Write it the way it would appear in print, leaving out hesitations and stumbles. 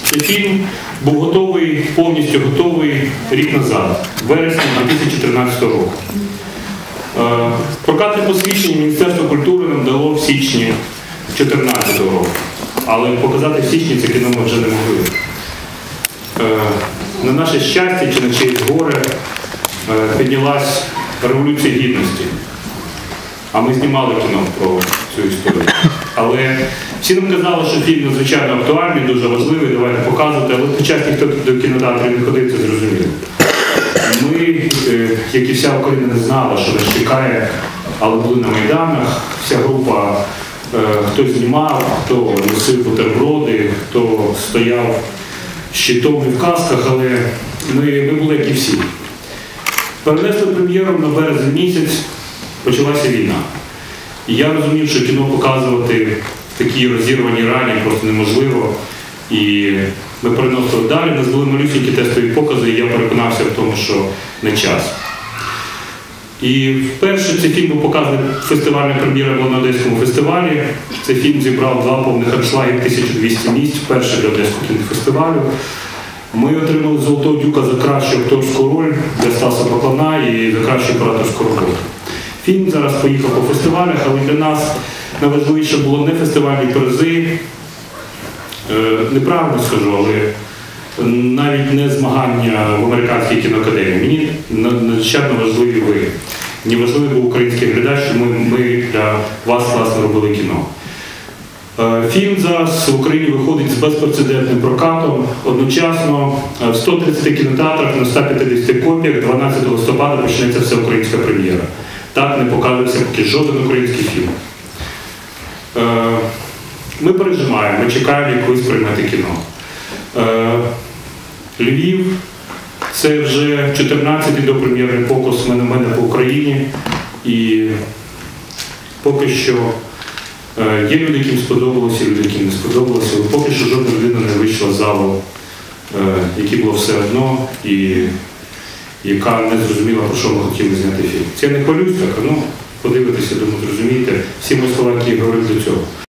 Цей фільм був готовий, повністю готовий рік назад, в вересні 2013 року. Прокатне посвідчення Міністерство культури нам дало в січні 2014 року, але показати в січні це кіно ми вже не могли. На наше щастя чи на чиєсь горе піднялась Революція Гідності. А ми знімали кіно про цю історію. Але всі нам казали, що фільм надзвичайно актуальний, дуже важливий, давайте показувати, але під час ніхто до кінотеатрів не ходив, це зрозуміло. Ми, як і вся Україна, не знала, що нас чекає, але були на Майданах, вся група, хтось знімав, хто носив бутерброди, хто стояв щитом і в касках, але ми були, як і всі. Перенесли прем'єру на березень місяць, почалася війна. І я розумів, що кіно показувати в такій розірваній рані просто неможливо. І ми переносили далі, у нас були малюсенькі тестові покази, і я переконався в тому, що не час. І вперше цей фільм був показаний, фестивальна прем'єра була на Одеському фестивалі. Цей фільм зібрав 2 повних аншлаги, 1200 місць, вперше для Одеського кінофестивалю. Ми отримали Золотого Дюка за кращу акторську роль для Стаса Баклана і за кращу операторську роботу. Фільм зараз поїхав по фестивалях, але для нас найважливіше було не фестивальні призи, неправильно скажу, але навіть не змагання в Американській кіноакадемії. Мені надзвичайно важливі ви. Мені важливий був український глядач, що ми для вас, власне, робили кіно. Фільм зараз в Україні виходить з безпрецедентним прокатом. Одночасно в 130 кінотеатрах на 150 копіях 12 листопада почнеться всеукраїнська прем'єра. Так не показується поки жоден український фільм. Ми пережимаємо, ми чекаємо, як ви сприймете кіно. Львів – це вже 14-й допрем'єрний показ «Мене по Україні». І поки що є люди, яким сподобалося, люди, яким не сподобалося. Але поки що жодна людина не вийшла з залу, якій було все одно і яка не зрозуміла, про що ми хотіли зняти фільм. Це я не хвалюсь, так, подивитися, думаю, зрозумієте всі мої слова, які я говорив до цього.